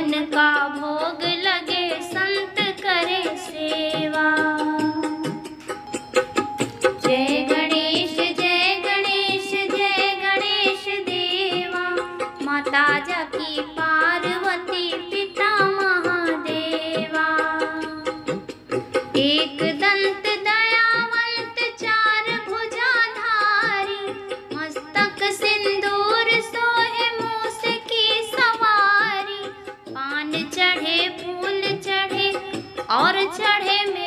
इनका भोग लगे संत करे सेवा। जय गणेश जय गणेश जय गणेश देवा, माता जाकी पार्वती पिता महादेवा। एक दंत दयावंत चार भुजाधारी, मस्तक सिंदूर सोहे मूस की सवारी। पान चढ़े फूल चढ़े और चढ़े